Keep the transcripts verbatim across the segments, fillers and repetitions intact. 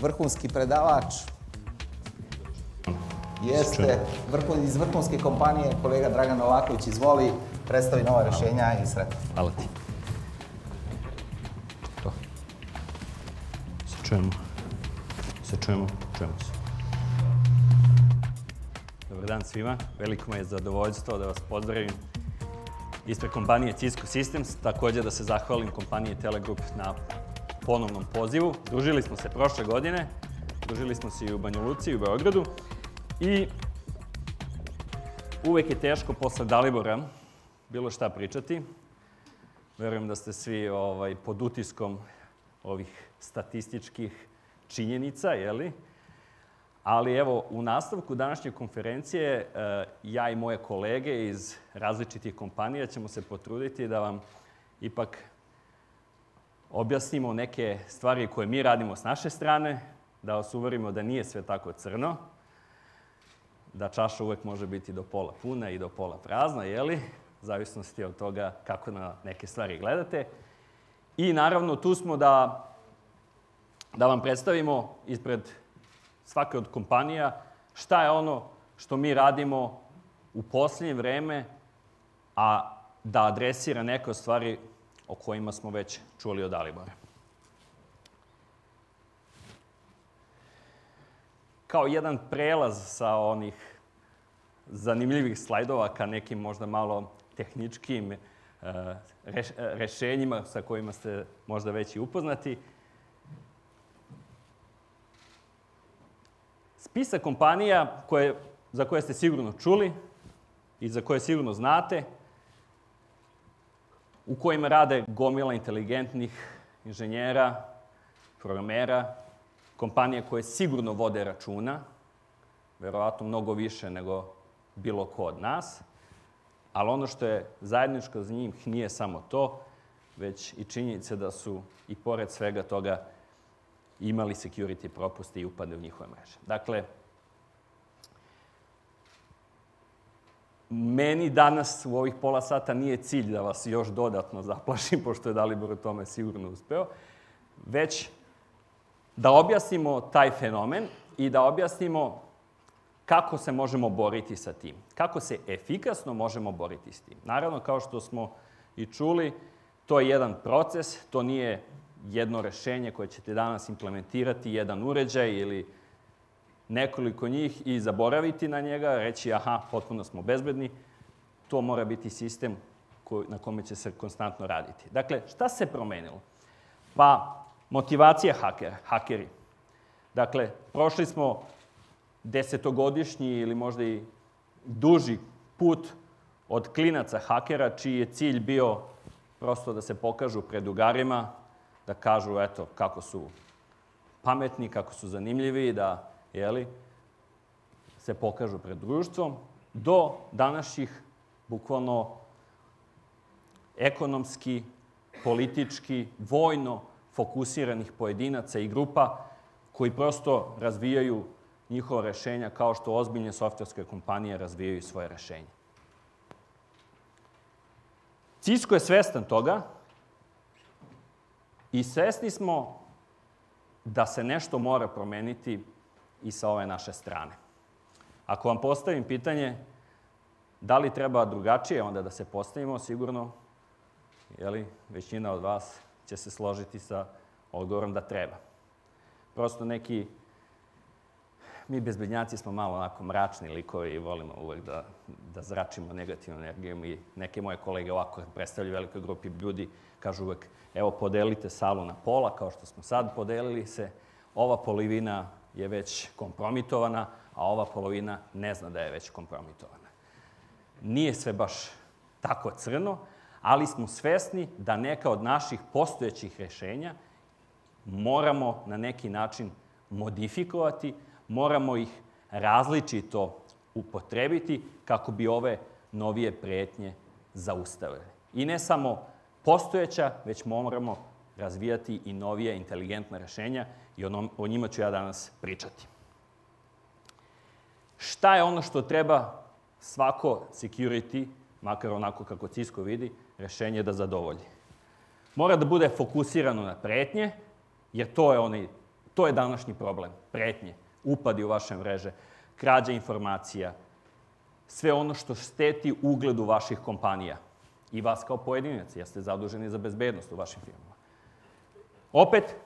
vrhunski predavač. Jeste iz vrhunske kompanije, kolega Dragan Novaković, izvoli, predstavi nova rešenja i sretno. Hvala ti. To. Se čujemo. Se čujemo. Čujemo se. Dobar dan svima. Veliko mi je zadovoljstvo da vas pozdravim ispred kompanije Cisco Systems. Također da se zahvalim kompaniji Telegroup na ponovnom pozivu. Družili smo se prošle godine. Družili smo se i u Banja Luci i u Beogradu. I uvek je teško posle Dalibora bilo šta pričati. Verujem da ste svi pod utiskom ovih statističkih činjenica, jeli? Ali evo, u nastavku današnje konferencije ja i moje kolege iz različitih kompanija ćemo se potruditi da vam ipak objasnimo neke stvari koje mi radimo s naše strane, da vas uverimo da nije sve tako crno, da čaša uvek može biti do pola puna i do pola prazna, jeli? U zavisnosti od toga kako na neke stvari gledate. I naravno, tu smo da, da vam predstavimo ispred svake od kompanija šta je ono što mi radimo u posljednje vreme, a da adresira neke od stvari o kojima smo već čuli od Dalibora. Kao jedan prelaz sa onih zanimljivih slajdova ka nekim možda malo tehničkim rešenjima sa kojima ste možda već i upoznati. Spisak kompanija za koje ste sigurno čuli i za koje sigurno znate, u kojima rade gomila inteligentnih inženjera, programera, kompanije koje sigurno vode računa, verovatno mnogo više nego bilo ko od nas, ali ono što je zajedničko za njih nije samo to, već i činjenice da su i pored svega toga imali security propuste i upade u njihove mreže. Dakle, meni danas u ovih pola sata nije cilj da vas još dodatno zaplašim, pošto je Dalibor u tome sigurno uspeo, već da objasnimo taj fenomen i da objasnimo kako se možemo boriti sa tim. Kako se efikasno možemo boriti s tim. Naravno, kao što smo i čuli, to je jedan proces, to nije jedno rešenje koje ćete danas implementirati, jedan uređaj ili nekoliko njih i zaboraviti na njega, reći aha, potpuno smo bezbedni. To mora biti sistem na kome će se konstantno raditi. Dakle, šta se promenilo? Pa, motivacija hakera, hakeri. Dakle, prošli smo desetogodišnji ili možda i duži put od klinaca hakera, čiji je cilj bio prosto da se pokažu pred drugarima, da kažu, eto, kako su pametni, kako su zanimljivi, da, jeli, se pokažu pred društvom, do današnjih, bukvalno, ekonomski, politički, vojno fokusiranih pojedinaca i grupa koji prosto razvijaju njihova rešenja kao što ozbiljne softverske kompanije razvijaju svoje rešenje. Cisco je svestan toga i svesni smo da se nešto mora promeniti i sa ove naše strane. Ako vam postavim pitanje da li treba drugačije onda da se postavimo, sigurno, jeli, većina od vas će se složiti sa odgovorom da treba. Prosto neki, mi bezbednjaci smo malo onako mračni likovi i volimo uvek da, da zračimo negativnu energiju. I neke moje kolege ovako predstavljaju velikoj grupi ljudi, kažu uvek, evo, podelite salu na pola, kao što smo sad podelili se. Ova polovina je već kompromitovana, a ova polovina ne zna da je već kompromitovana. Nije sve baš tako crno, ali smo svesni da neka od naših postojećih rešenja moramo na neki način modifikovati, moramo ih različito upotrebiti kako bi ove novije pretnje zaustavili. I ne samo postojeća, već moramo razvijati i novije inteligentne rešenja i o njima ću ja danas pričati. Šta je ono što treba svako security, makar onako kako Cisco vidi, rešenje da zadovolji? Mora da bude fokusirano na pretnje, jer to je onaj To je današnji problem. Pretnje, upadi u vaše mreže, krađa informacija, sve ono što šteti ugledu vaših kompanija i vas kao pojedinac, jer ste zaduženi za bezbednost u vašim firmama. Opet,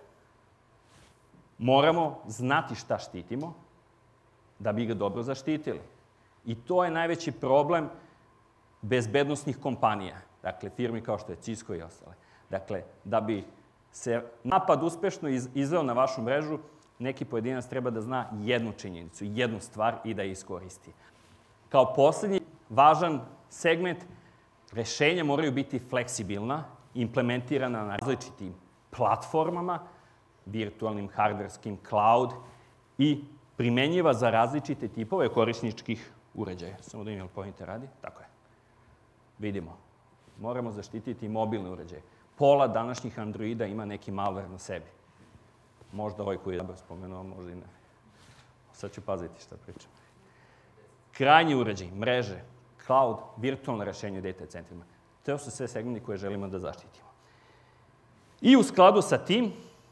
moramo znati šta štitimo da bi ga dobro zaštitili. I to je najveći problem bezbednostnih kompanija, dakle, firmi kao što je Cisco i ostale. Dakle, da bi se napad uspešno izveo na vašu mrežu, neki pojedinac treba da zna jednu činjenicu, jednu stvar i da je iskoristi. Kao poslednji važan segment, rešenja moraju biti fleksibilna, implementirana na različitim platformama, virtualnim, hardverskim, cloud i primenjiva za različite tipove korisničkih uređaja. Samo da imam pointer radi. Tako je. Vidimo. Moramo zaštititi mobilne uređaje. Pola današnjih Androida ima neki malware na sebi. Možda ovaj koji je dobro spomenuo, možda i ne. Sad ću paziti šta pričam. Krajnji uređaj, mreže, cloud, virtualno rešenje u data centrima. To su sve segmenti koje želimo da zaštitimo. I u skladu sa tim,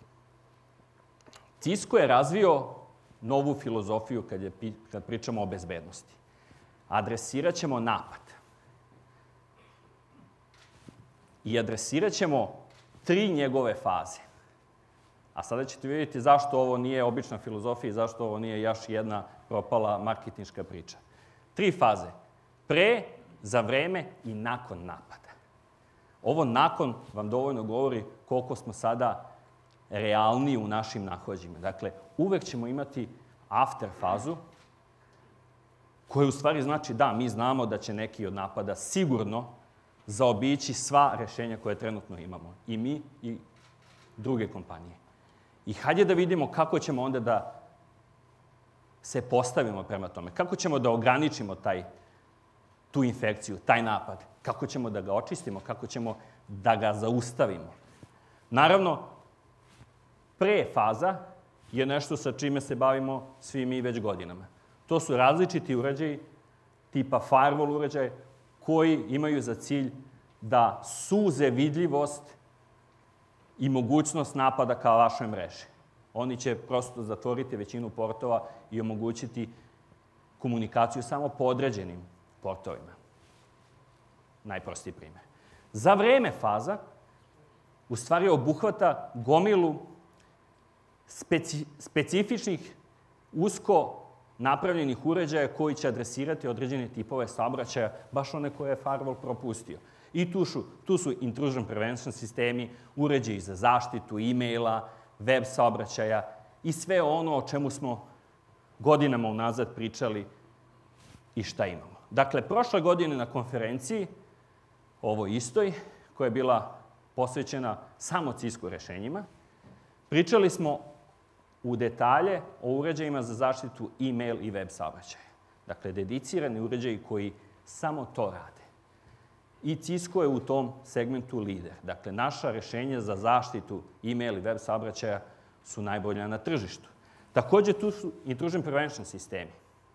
Cisco je razvio novu filozofiju kad, je, kad pričamo o bezbednosti. Adresirat ćemo napad. I adresirat ćemo tri njegove faze. A sada ćete vidjeti zašto ovo nije obična filozofija i zašto ovo nije još jedna propala marketinška priča. Tri faze. Pre, za vreme i nakon napada. Ovo nakon vam dovoljno govori koliko smo sada realniji u našim nahođima. Dakle, uvek ćemo imati after fazu, koja u stvari znači da, mi znamo da će neki od napada sigurno zaobići sva rešenja koje trenutno imamo. I mi i druge kompanije. I hajde da vidimo kako ćemo onda da se postavimo prema tome. Kako ćemo da ograničimo taj, tu infekciju, taj napad. Kako ćemo da ga očistimo, kako ćemo da ga zaustavimo. Naravno, pre faza je nešto sa čime se bavimo svi mi već godinama. To su različiti uređaji, tipa firewall uređaje, koji imaju za cilj da suze vidljivost i mogućnost napada ka vašoj mreži. Oni će prosto zatvoriti većinu portova i omogućiti komunikaciju samo po određenim portovima. Najprostiji primer. Za vreme faza u stvari obuhvata gomilu speci, specifičnih, usko napravljenih uređaja koji će adresirati određene tipove saobraćaja, baš one koje je firewall propustio. I tu su, tu su intrusion prevention sistemi, uređaji za zaštitu e-maila, web saobraćaja i sve ono o čemu smo godinama unazad pričali i šta imamo. Dakle, prošle godine na konferenciji, ovoj istoj, koja je bila posvećena samo Cisco rešenjima, pričali smo u detalje o uređajima za zaštitu e-mail i web saobraćaja. Dakle, dedicirani uređaji koji samo to rade. I Cisco je u tom segmentu lider. Dakle, naša rešenja za zaštitu e-mail i web saobraćaja su najbolja na tržištu. Takođe, tu su intrusion prevention sistemi.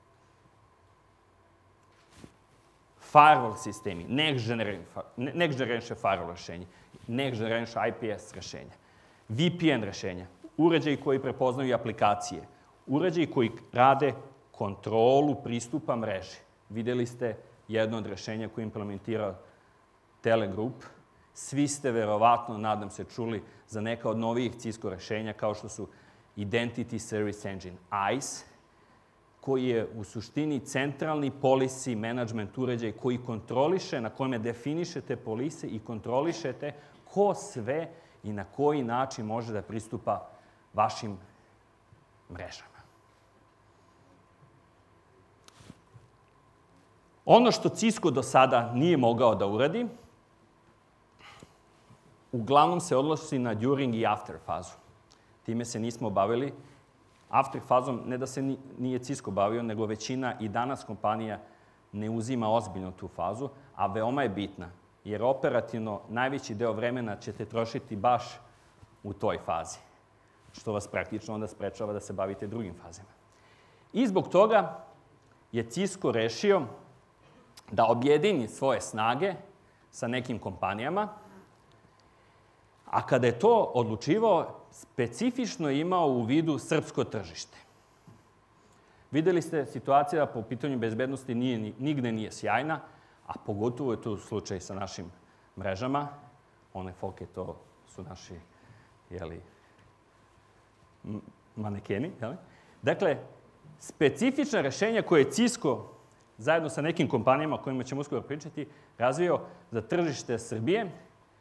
Firewall sistemi, next generation, next generation firewall rešenja, next generation I P S rešenja, V P N rešenja, uređaji koji prepoznaju aplikacije, uređaji koji rade kontrolu pristupa mreži. Videli ste jedno od rešenja koje implementira Telegroup. Svi ste verovatno, nadam se, čuli za neka od novijih Cisco rešenja kao što su Identity Service Engine, I C E, koji je u suštini centralni policy management uređaj koji kontroliše, na kome definišete polise i kontrolišete ko sve i na koji način može da pristupa vašim mrežama. Ono što Cisco do sada nije mogao da uradi, uglavnom se odnosi na during i after fazu. Time se nismo bavili. After fazom ne da se nije Cisco bavio, nego većina i danas kompanija ne uzima ozbiljno tu fazu, a veoma je bitna, jer operativno najveći deo vremena ćete trošiti baš u toj fazi, što vas praktično onda sprečava da se bavite drugim fazima. I zbog toga je Cisco rešio da objedini svoje snage sa nekim kompanijama, A kada je to odlučivao, specifično je imao u vidu srpsko tržište. Videli ste, situacija po pitanju bezbednosti nije, nigde nije sjajna, a pogotovo je to slučaj sa našim mrežama. One foke, to su naši, jeli, manekeni, jeli? Dakle, specifična rešenja koje je Cisco, zajedno sa nekim kompanijama o kojima ćemo uskoro pričati, razvio za tržište Srbije,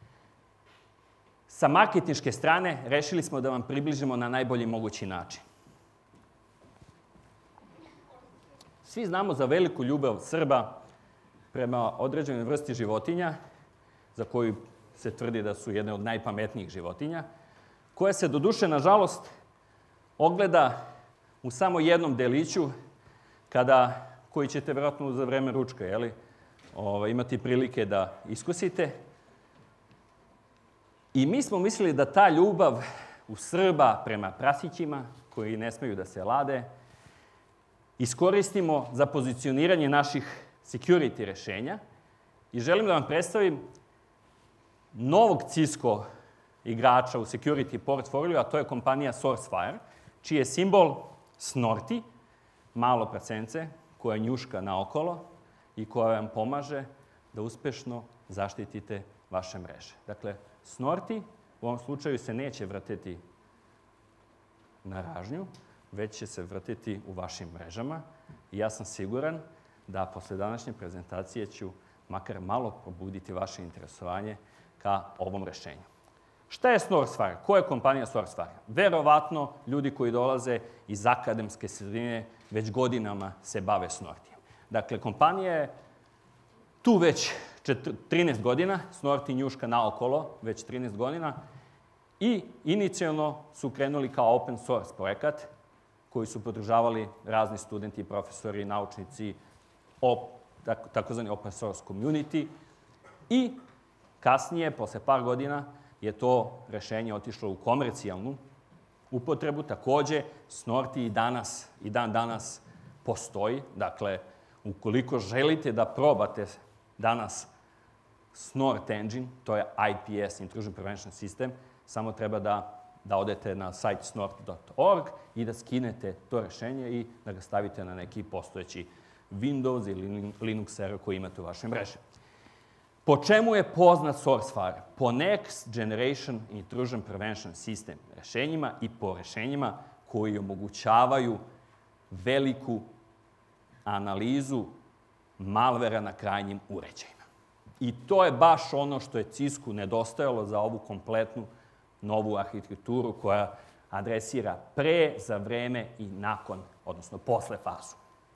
sa marketinške strane rešili smo da vam približimo na najbolji mogući način. Svi znamo za veliku ljubav Srba prema određenoj vrsti životinja, za koju se tvrdi da su jedne od najpametnijih životinja, koja se, doduše, nažalost, ogleda u samo jednom deliću, kada, koji ćete vjerojatno za vreme ručka, jeli, o, imati prilike da iskusite. I mi smo mislili da ta ljubav u Srba prema prasićima, koji ne smeju da se lade, iskoristimo za pozicioniranje naših security rešenja. I želim da vam predstavim novog Cisco igrača u security portfolio, a to je kompanija Sourcefire, čiji je simbol Snorti, malo prasence, koja njuška naokolo i koja vam pomaže da uspešno zaštitite vaše mreže. Dakle, Snorti u ovom slučaju se neće vrteti na ražnju, već će se vrteti u vašim mrežama. I ja sam siguran da posle današnje prezentacije ću makar malo probuditi vaše interesovanje ka ovom rešenju. Šta je Sourcefire? Ko je kompanija Sourcefire? Verovatno ljudi koji dolaze iz akademske sredine već godinama se bave Snortijem. Dakle, kompanija je tu već trinaest godina, Snorti njuška naokolo već trinaest godina i inicijalno su krenuli kao open source projekat koji su podržavali razni studenti, profesori, naučnici, takozvani open source community i kasnije, posle par godina, je to rešenje otišlo u komercijalnu upotrebu. Takođe, Snorti i danas, i dan danas postoji. Dakle, ukoliko želite da probate danas Snort Engine, to je I P S, Intrusion Prevention System, samo treba da, da odete na sajt snort dot org i da skinete to rešenje i da ga stavite na neki postojeći Windows ili Linux server koji imate u vašoj mreži. Po čemu je poznat Sourcefire? Po Next Generation Intrusion Prevention System rešenjima i po rešenjima koji omogućavaju veliku analizu malvera na krajnjim uređajima. I to je baš ono što je Cisco nedostajalo za ovu kompletnu novu arhitekturu koja adresira pre, za vreme i nakon, odnosno posle fazu.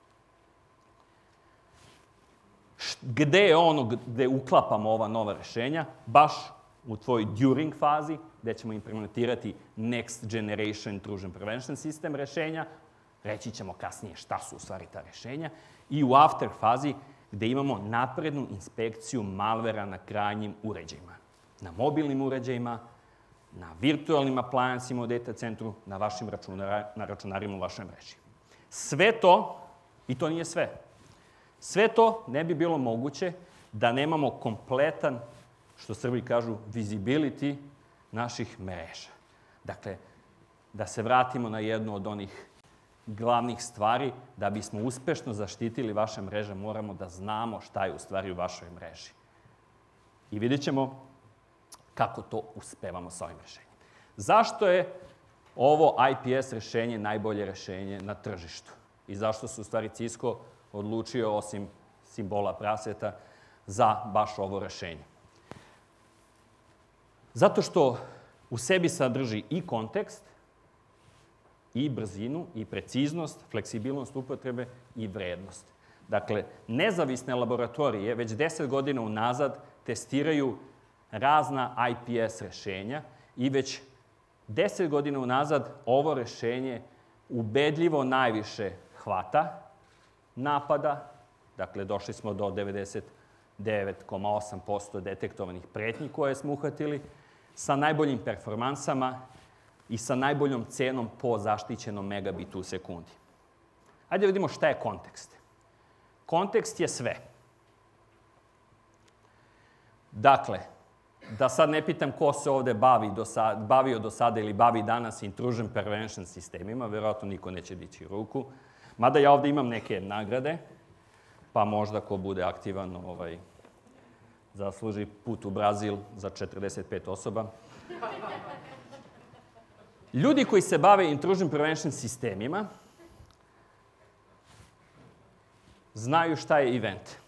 Gde je ono gde uklapamo ova nova rešenja? Baš u tvojoj during fazi, gde ćemo implementirati Next Generation Intrusion Prevention System rešenja. Reći ćemo kasnije šta su u stvari ta rešenja. I u after fazi, gde imamo naprednu inspekciju malvera na krajnjim uređajima. Na mobilnim uređajima, na virtualnim appliancima u data centru, na vašim na računarima u vašoj mreži. Sve to, i to nije sve, sve to ne bi bilo moguće da nemamo kompletan, što Srbi kažu, visibility naših mreža. Dakle, da se vratimo na jednu od onih glavnih stvari, da bismo uspešno zaštitili vaše mreže, moramo da znamo šta je u stvari u vašoj mreži. I vidjet ćemo kako to uspevamo sa ovim rešenjem. Zašto je ovo I P S rešenje najbolje rešenje na tržištu? I zašto se u stvari Cisco odlučio, osim simbola praseta, za baš ovo rešenje? Zato što u sebi sadrži i kontekst, i brzinu, i preciznost, fleksibilnost upotrebe i vrednost. Dakle, nezavisne laboratorije već deset godina unazad testiraju razna I P S rešenja i već deset godina unazad ovo rešenje ubedljivo najviše hvata napada. Dakle, došli smo do devedeset devet zarez osam posto detektovanih pretnji koje smo uhvatili, sa najboljim performansama i sa najboljom cenom po zaštićenom megabitu u sekundi. Hajde da vidimo šta je kontekst. Kontekst je sve. Dakle, da sad ne pitam ko se ovde bavi do sad, bavio do sada ili bavi danas intrusion prevention sistemima, verovatno niko neće dići ruku. Mada ja ovde imam neke nagrade, pa možda ko bude aktivan ovaj, zasluži put u Brazil za četrdeset pet osoba. Ljudi koji se bave intrusion prevention sistemima znaju šta je event.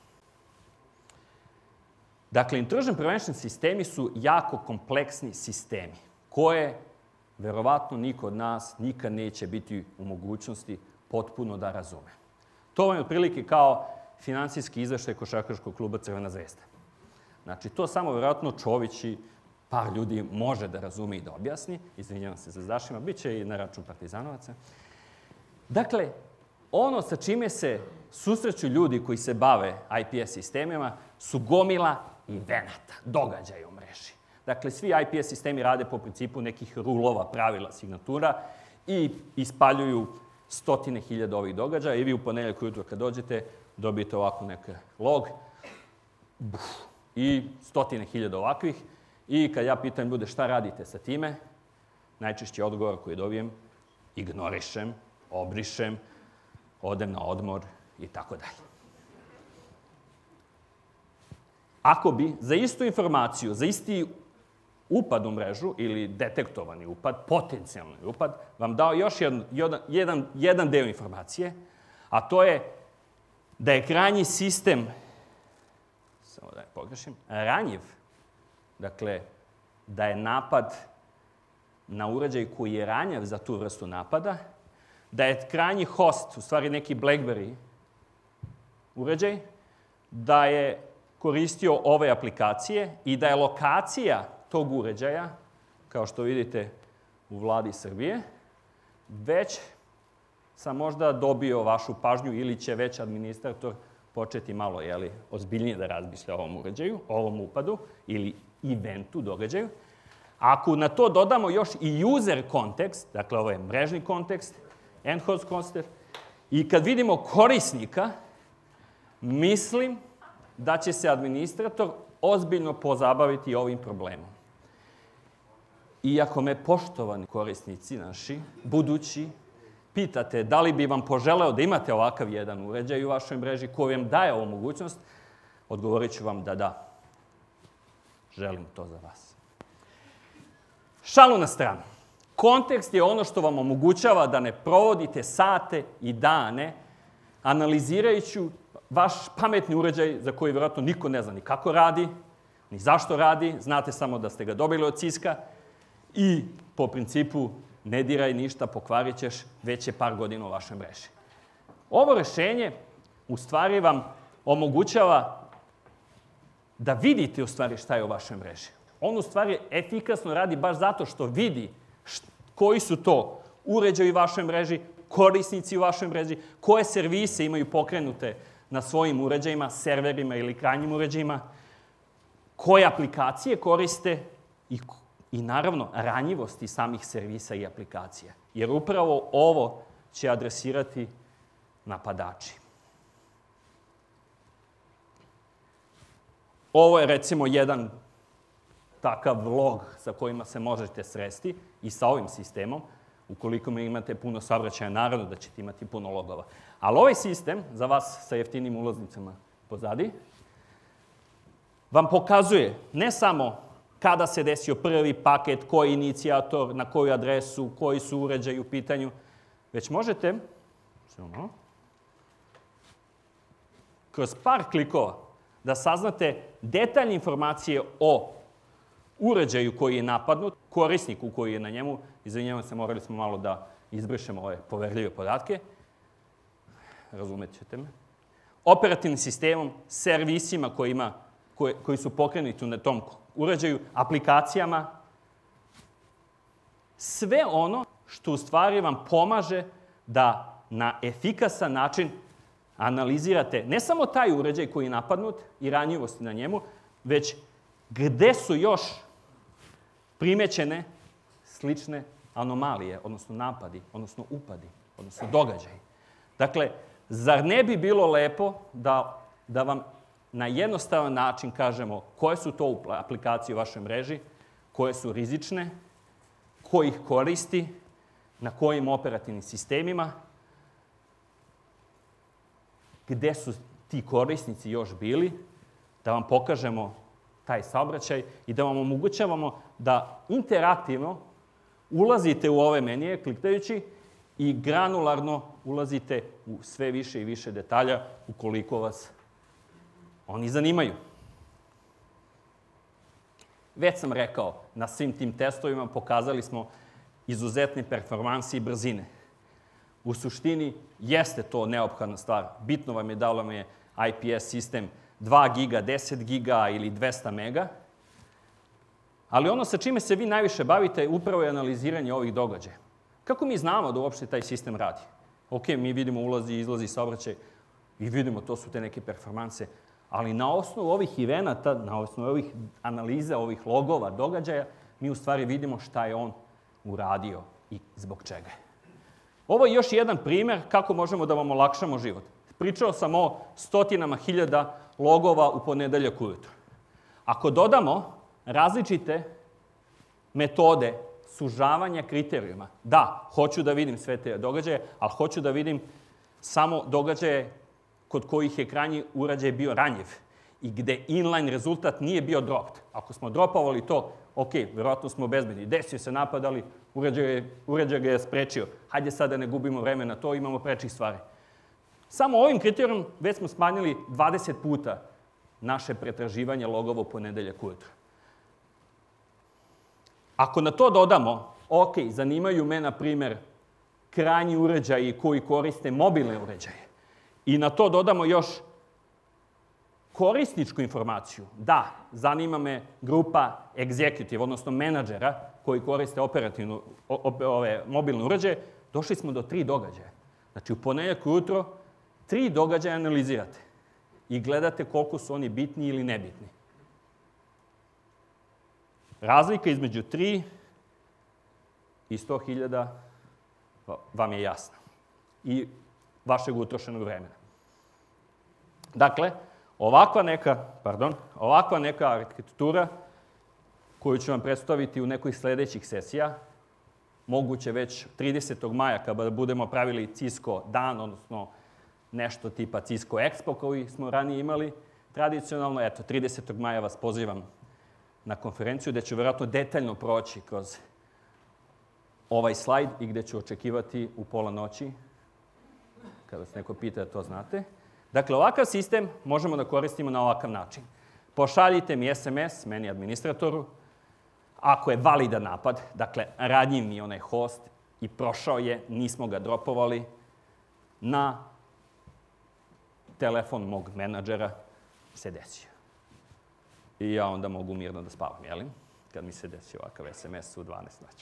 Dakle, intrusion prevention sistemi su jako kompleksni sistemi koje, verovatno, niko od nas nikad neće biti u mogućnosti potpuno da razume. To vam je otprilike kao finansijski izveštaj košarkaškog kluba Crvena zvezda. Znači, to samo, verovatno, Čović i par ljudi može da razume i da objasni. Izvinjavam se zvezdašima, bit će i na račun partizanovaca. Dakle, ono sa čime se susreću ljudi koji se bave I P S sistemima su gomila evenata, događaja u mreži. Dakle, svi I P S sistemi rade po principu nekih rulova, pravila, signatura i ispaljuju stotine hiljada ovih događaja i vi u ponedeljak ujutro kad dođete dobijete ovako neki log i stotine hiljada ovakvih i kad ja pitam ljude šta radite sa time, najčešći odgovor koji dobijem ignorišem, obrišem, odem na odmor i tako dalje. Ako bi za istu informaciju, za isti upad u mrežu ili detektovani upad, potencijalni upad, vam dao još jedan, jedan, jedan deo informacije, a to je da je krajnji sistem, samo da je pogrešim, ranjiv. Dakle, da je napad na uređaj koji je ranjav za tu vrstu napada, da je krajnji host, u stvari neki BlackBerry uređaj, da je koristio ove aplikacije i da je lokacija tog uređaja, kao što vidite u Vladi Srbije, već sam možda dobio vašu pažnju ili će već administrator početi malo jeli, ozbiljnije da razmišlja o ovom uređaju, o ovom upadu ili eventu, događaju. Ako na to dodamo još i user kontekst, dakle ovo je mrežni kontekst, end-host kontekst, i kad vidimo korisnika, mislim da će se administrator ozbiljno pozabaviti ovim problemom. Iako me, poštovani korisnici naši, budući, pitate da li bi vam poželeo da imate ovakav jedan uređaj u vašoj mreži koji vam daje ovu mogućnost, odgovorit ću vam da da. Želim to za vas. Šalu na stranu. Kontekst je ono što vam omogućava da ne provodite sate i dane analizirajući vaš pametni uređaj za koji vjerojatno niko ne zna ni kako radi, ni zašto radi, znate samo da ste ga dobili od Ciska i po principu ne diraj ništa, pokvarit ćeš, već je par godina u vašoj mreži. Ovo rešenje u stvari vam omogućava da vidite u stvari šta je u vašoj mreži. On u stvari efikasno radi baš zato što vidi koji su to uređaji u vašoj mreži, korisnici u vašoj mreži, koje servise imaju pokrenute na svojim uređajima, serverima ili krajnjim uređajima, koje aplikacije koriste i, i naravno ranjivosti samih servisa i aplikacija. Jer upravo ovo će adresirati napadači. Ovo je recimo jedan takav log sa kojima se možete sresti i sa ovim sistemom. Ukoliko imate puno saobraćaja, naravno da ćete imati puno logova. Ali ovaj sistem, za vas sa jeftinim ulaznicama pozadi, vam pokazuje ne samo kada se desio prvi paket, koji je inicijator, na koju adresu, koji su uređaji u pitanju, već možete kroz par klikova da saznate detaljne informacije o uređaju koji je napadnut, korisniku koji je na njemu, izvinjavam se, morali smo malo da izbrišemo ove poverljive podatke, razumet ćete me, operativnim sistemom, servisima koji, ima, koji, koji su pokrenuti na tom uređaju, aplikacijama, sve ono što u stvari vam pomaže da na efikasan način analizirate ne samo taj uređaj koji je napadnut i ranjivosti na njemu, već gde su još primećene slične anomalije, odnosno napadi, odnosno upadi, odnosno događaji. Dakle, zar ne bi bilo lepo da, da vam na jednostavan način kažemo koje su to aplikacije u vašoj mreži, koje su rizične, ko ih koristi, na kojim operativnim sistemima, gde su ti korisnici još bili, da vam pokažemo taj saobraćaj i da vam omogućavamo da interaktivno ulazite u ove menije kliktajući i granularno ulazite u sve više i više detalja ukoliko vas oni zanimaju. Već sam rekao, na svim tim testovima pokazali smo izuzetne performanse i brzine. U suštini, jeste to neophodna stvar. Bitno vam je da vam je I P S sistem dva giga, deset giga ili dvesta mega, ali ono sa čime se vi najviše bavite upravo je analiziranje ovih događaja. Kako mi znamo da uopšte taj sistem radi? Ok, mi vidimo ulazi i izlazi saobraćaj i vidimo to su te neke performanse, ali na osnovu ovih evenata, na osnovu ovih analiza, ovih logova, događaja, mi u stvari vidimo šta je on uradio i zbog čega je. Ovo je još jedan primer kako možemo da vam olakšamo život. Pričao sam o stotinama hiljada logova u ponedeljak ujutro. Ako dodamo različite metode sužavanja kriterijuma, da, hoću da vidim sve te događaje, ali hoću da vidim samo događaje kod kojih je krajnji uređaj bio ranjiv i gde inline rezultat nije bio dropped. Ako smo dropovali to, ok, verovatno smo bezbedni. Desio se napad, ali uređaj ga je sprečio. Hajde sad da ne gubimo vreme na to, imamo prečih stvari. Samo ovim kriterijom već smo smanjili dvadeset puta naše pretraživanje logova u ponedeljak ujutro. Ako na to dodamo, ok, zanimaju me, na primer, krajnji uređaji koji koriste mobilne uređaje, i na to dodamo još korisničku informaciju. Da, zanima me grupa executive, odnosno menadžera koji koriste operativnu, ove, mobilne uređaje. Došli smo do tri događaja. Znači, u ponedeljak ujutro tri događaja analizirate i gledate koliko su oni bitni ili nebitni. Razlika između tri i sto hiljada vam je jasna. I vašeg utrošenog vremena. Dakle, ovakva neka, pardon, ovakva neka arhitektura koju ću vam predstaviti u nekoj sledećih sesija, moguće već tridesetog maja, kada budemo pravili Cisco dan, odnosno nešto tipa Cisco Expo koji smo ranije imali tradicionalno. Eto, tridesetog maja vas pozivam na konferenciju gde ću verovatno detaljno proći kroz ovaj slajd i gde ću očekivati u pola noći, kada se neko pita da to znate. Dakle, ovakav sistem možemo da koristimo na ovakav način. Pošaljite mi S M S, meni administratoru, ako je validan napad, dakle, radnjiv mi onaj host i prošao je, nismo ga dropovali, na telefon mog menadžera se desio. I ja onda mogu mirno da spavam, jelim? Kad mi se desi ovakav S M S u dvanaest noći.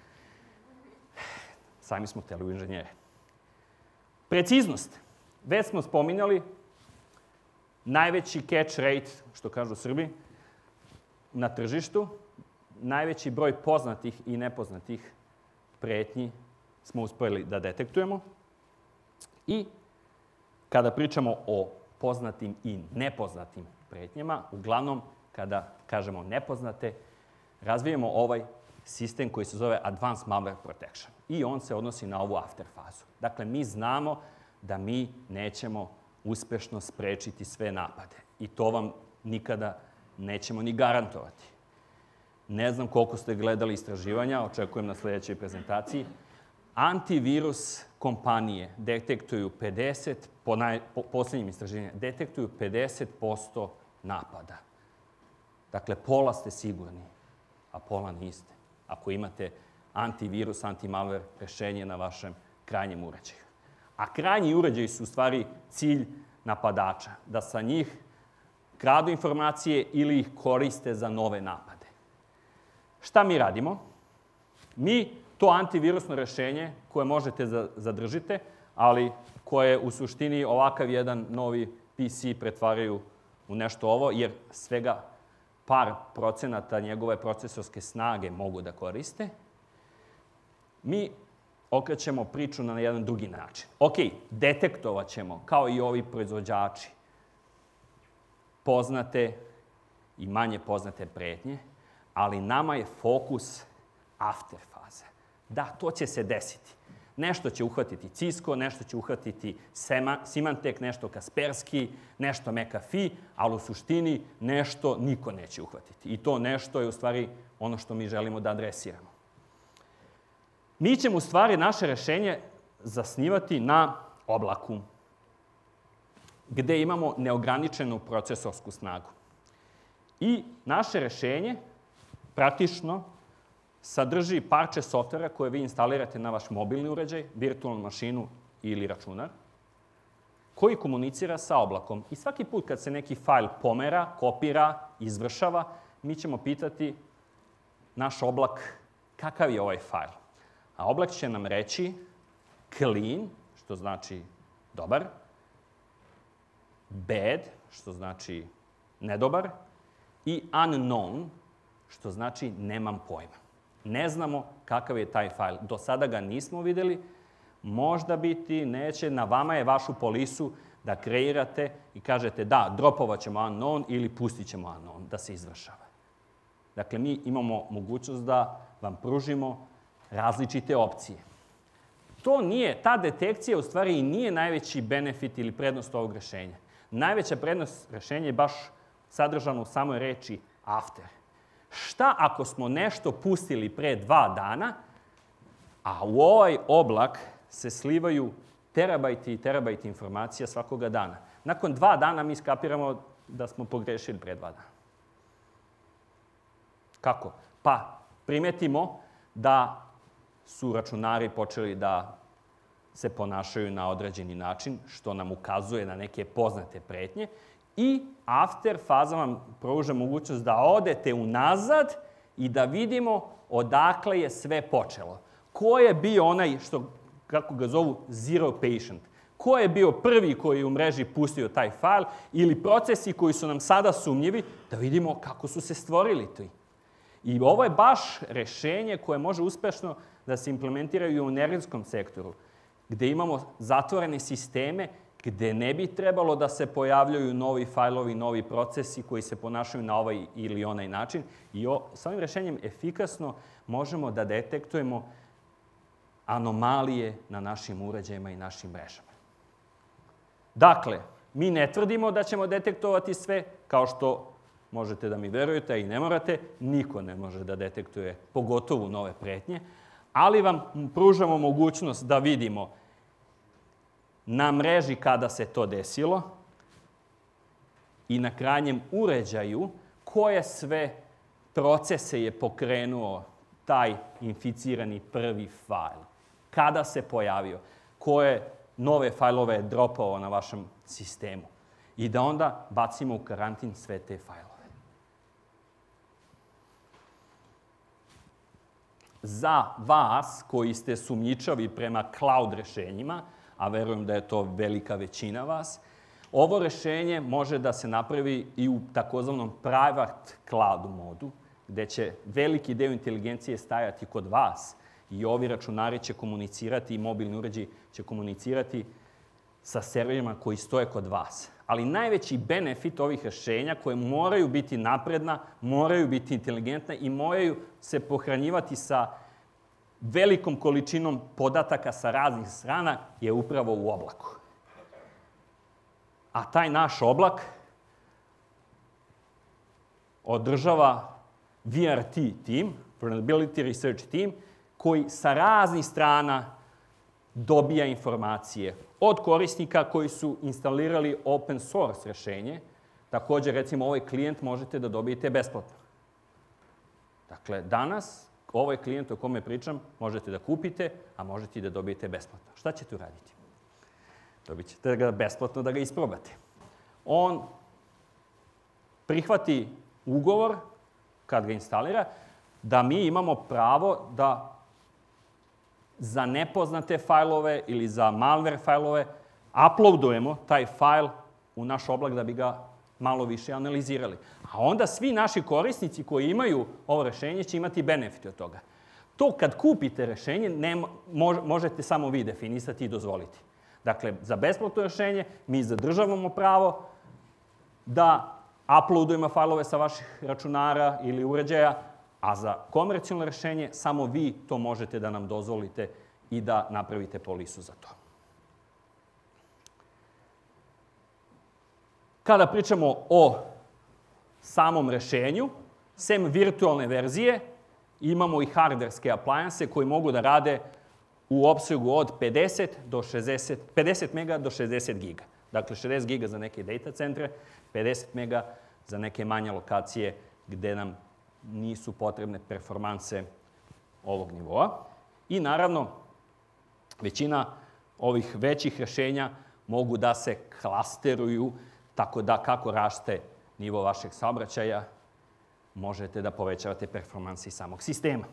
Sami smo teleinženjeri. Preciznost. Već smo spominjali najveći catch rate, što kažu Srbi, na tržištu, najveći broj poznatih i nepoznatih pretnji smo uspeli da detektujemo. I kada pričamo o poznatim i nepoznatim pretnjama, uglavnom, kada kažemo nepoznate, razvijemo ovaj sistem koji se zove Advanced Malware Protection. I on se odnosi na ovu after fazu. Dakle, mi znamo da mi nećemo uspešno sprečiti sve napade. I to vam nikada nećemo ni garantovati. Ne znam koliko ste gledali istraživanja, očekujem na sledećoj prezentaciji. Antivirus kompanije detektuju pedeset, po, naj, po poslednjim istraživanjima, detektuju pedeset posto napada. Dakle, pola ste sigurni, a pola niste. Ako imate antivirus, anti-malware rešenje na vašem krajnjem uređaju. A krajnji uređaji su u stvari cilj napadača, da sa njih kradu informacije ili ih koriste za nove napade. Šta mi radimo? Mi to antivirusno rešenje koje možete zadržite, ali koje u suštini ovakav jedan novi P C pretvaraju u nešto ovo, jer svega par procenata njegove procesorske snage mogu da koriste, mi okrećemo priču na jedan drugi način. Ok, detektovat ćemo, kao i ovi proizvođači, poznate i manje poznate pretnje, ali nama je fokus after faze. Da, to će se desiti. Nešto će uhvatiti Cisco, nešto će uhvatiti Symantec, nešto Kaspersky, nešto McAfee, ali u suštini nešto niko neće uhvatiti. I to nešto je u stvari ono što mi želimo da adresiramo. Mi ćemo u stvari naše rešenje zasnivati na oblaku, gde imamo neograničenu procesorsku snagu. I naše rešenje praktično sadrži parče softvera koje vi instalirate na vaš mobilni uređaj, virtualnu mašinu ili računar, koji komunicira sa oblakom. I svaki put kad se neki fajl pomera, kopira, izvršava, mi ćemo pitati naš oblak kakav je ovaj fajl. A oblak će nam reći clean, što znači dobar, bad, što znači nedobar, i unknown, što znači nemam pojma. Ne znamo kakav je taj fajl. Do sada ga nismo videli. Možda biti, neće. Na vama je vašu polisu da kreirate i kažete da, dropovat ćemo unknown ili pustit ćemo unknown da se izvršava. Dakle, mi imamo mogućnost da vam pružimo različite opcije. To nije, ta detekcija u stvari i nije najveći benefit ili prednost ovog rešenja. Najveća prednost rešenja je baš sadržana u samoj reči after. Šta ako smo nešto pustili pre dva dana, a u ovaj oblak se slivaju terabajti i terabajti informacija svakoga dana. Nakon dva dana mi skapiramo da smo pogrešili pre dva dana. Kako? Pa primetimo da su računari počeli da se ponašaju na određeni način, što nam ukazuje na neke poznate pretnje. I after faza vam pruža mogućnost da odete unazad i da vidimo odakle je sve počelo. Ko je bio onaj, što, kako ga zovu, zero patient? Ko je bio prvi koji je u mreži pustio taj fajl ili procesi koji su nam sada sumnjivi, da vidimo kako su se stvorili ti. I ovo je baš rešenje koje može uspešno da se implementiraju u energetskom sektoru, gde imamo zatvorene sisteme, gde ne bi trebalo da se pojavljaju novi fajlovi, novi procesi koji se ponašaju na ovaj ili onaj način. I s ovim rešenjem efikasno možemo da detektujemo anomalije na našim uređajima i našim mrežama. Dakle, mi ne tvrdimo da ćemo detektovati sve, kao što možete da mi verujete, a i ne morate. Niko ne može da detektuje, pogotovo nove pretnje, ali vam pružamo mogućnost da vidimo na mreži kada se to desilo i na krajnjem uređaju koje sve procese je pokrenuo taj inficirani prvi fajl. Kada se pojavio, koje nove fajlove je dropao na vašem sistemu. I da onda bacimo u karantin sve te fajlove. Za vas koji ste sumnjičavi prema cloud rešenjima, a verujem da je to velika većina vas, ovo rešenje može da se napravi i u takozvanom private cloud modu, gde će veliki deo inteligencije stajati kod vas i ovi računari će komunicirati i mobilni uređaji će komunicirati sa serverima koji stoje kod vas. Ali najveći benefit ovih rešenja koje moraju biti napredna, moraju biti inteligentna i moraju se pohranjivati sa velikom količinom podataka sa raznih strana je upravo u oblaku. A taj naš oblak održava V R T team, Vulnerability Research team, koji sa raznih strana dobija informacije od korisnika koji su instalirali open source rešenje. Također, recimo, ovaj klijent možete da dobijete besplatno. Dakle, danas ovaj klijent o kome pričam možete da kupite, a možete i da dobijete besplatno. Šta ćete uraditi? Dobit ćete ga besplatno da ga isprobate. On prihvati ugovor, kad ga instalira, da mi imamo pravo da za nepoznate fajlove ili za malware fajlove uploadujemo taj fajl u naš oblak da bi ga malo više analizirali. A onda svi naši korisnici koji imaju ovo rešenje će imati benefit od toga. To kad kupite rešenje ne, možete samo vi definisati i dozvoliti. Dakle, za besplatno rešenje mi zadržavamo pravo da uploadujemo failove sa vaših računara ili uređaja, a za komercijalno rešenje samo vi to možete da nam dozvolite i da napravite polisu za to. Kada pričamo o samom rešenju, sem virtualne verzije, imamo i hardverske appliance koji mogu da rade u opsegu od pedeset do šezdeset, pedeset mega do šezdeset giga. Dakle, šezdeset giga za neke data centre, pedeset mega za neke manje lokacije gde nam nisu potrebne performanse ovog nivoa. I naravno, većina ovih većih rešenja mogu da se klasteruju, tako da kako raste nivo vašeg saobraćaja, možete da povećavate performanse samog sistema.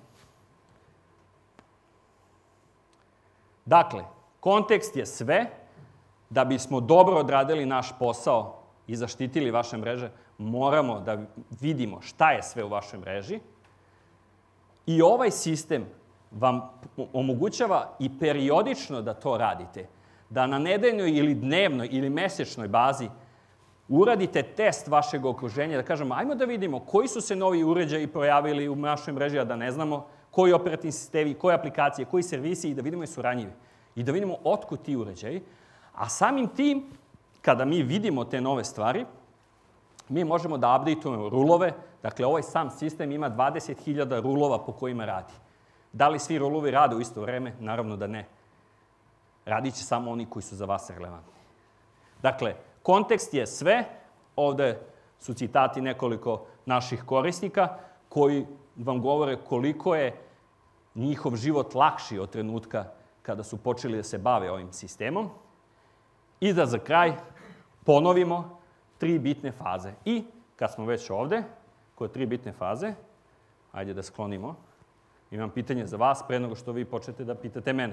Dakle, kontekst je sve. Da bismo dobro odradili naš posao i zaštitili vaše mreže, moramo da vidimo šta je sve u vašoj mreži. I ovaj sistem vam omogućava i periodično da to radite. Da na nedeljnoj ili dnevnoj ili mesečnoj bazi uradite test vašeg okruženja, da kažemo, ajmo da vidimo koji su se novi uređaji projavili u našoj mreži, a da ne znamo koji operativni sistemi, koje aplikacije, koji servisi i da vidimo je su ranjivi. I da vidimo otkud ti uređaji. A samim tim, kada mi vidimo te nove stvari, mi možemo da updateujemo rulove. Dakle, ovaj sam sistem ima dvadeset hiljada rulova po kojima radi. Da li svi rulovi rade u isto vreme? Naravno da ne. Radit će samo oni koji su za vas relevantni. Dakle, kontekst je sve. Ovde su citati nekoliko naših korisnika koji vam govore koliko je njihov život lakši od trenutka kada su počeli da se bave ovim sistemom. I da za kraj ponovimo tri bitne faze. I kad smo već ovde, kod tri bitne faze, ajde da sklonimo, imam pitanje za vas pre nego što vi počnete da pitate mene.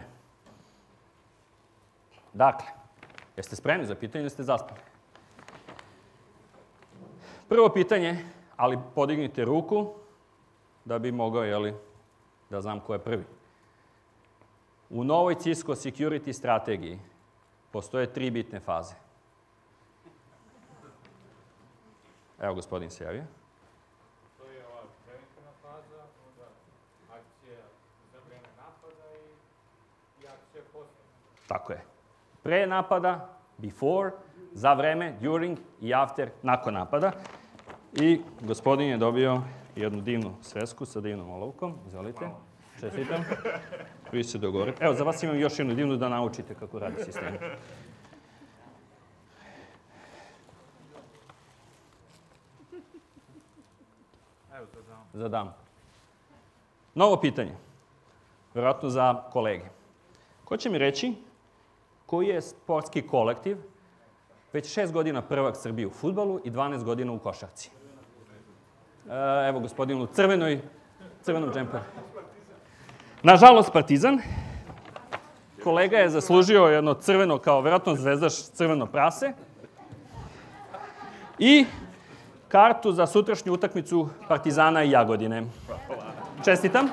Dakle, jeste spremni za pitanje ili ste zaspali? Prvo pitanje, ali podignite ruku da bi mogao, jeli, da znam ko je prvi. U novoj Cisco security strategiji postoje tri bitne faze. Evo, gospodin se javio. To je ova preventivna faza, onda akcija za vreme napada i akcija posle. Tako je. Pre napada, before, za vreme, during i after, nakon napada. I gospodin je dobio jednu divnu svesku sa divnom olovkom. Izvolite. Čestitam. Vi se dogovorite. Evo, za vas imam još jednu divnu da naučite kako radi sistem. Evo, za dam. Za dam. Novo pitanje. Vjerojatno za kolege. Ko će mi reći koji je sportski kolektiv već šest godina prvak Srbije u fudbalu i dvanaest godina u košarci? Evo, gospodin u crvenoj, crvenom džemperu. Nažalost, Partizan. Kolega je zaslužio jedno crveno, kao vjerojatno zvezdaš, crveno prase. I kartu za sutrašnju utakmicu Partizana i Jagodine. Čestitam.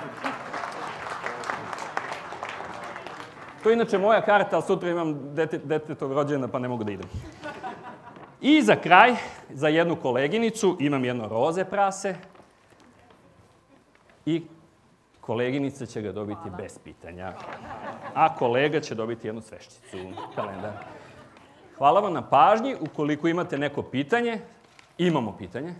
To je inače moja karta, ali sutra imam detetov rođena, pa ne mogu da idem. I za kraj, za jednu koleginicu, imam jedno roze prase. I koleginica će ga dobiti bez pitanja. A kolega će dobiti jednu sveščicu, kalendar. Hvala vam na pažnji. Ukoliko imate neko pitanje, imamo pitanje.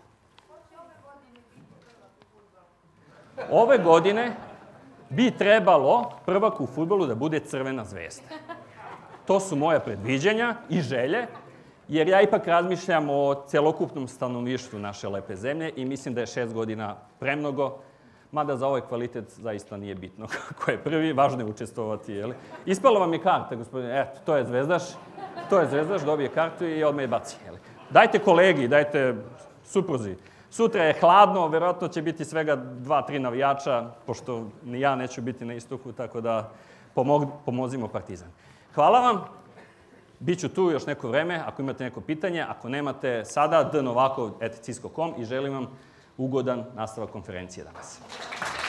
Ove godine bi trebalo prvak u fudbalu da bude Crvena zvezda. To su moja predviđanja i želje, jer ja ipak razmišljam o celokupnom stanovništvu naše lepe zemlje i mislim da je šest godina premnogo, mada za ovaj kvalitet zaista nije bitno ko je prvi, važno je učestvovati, jel? Ispala vam je karta, gospodine, eto, to je zvezdaš, to je zvezdaš, dobije kartu i odmah je baci, jel? Dajte kolegi, dajte supruzi. Sutra je hladno, verovatno će biti svega dva, tri navijača, pošto ni ja neću biti na istoku, tako da pomozimo Partizan. Hvala vam, bit ću tu još neko vreme, ako imate neko pitanje, ako nemate sada, d novakov at cisco dot com i želim vam ugodan nastavak konferencije danas.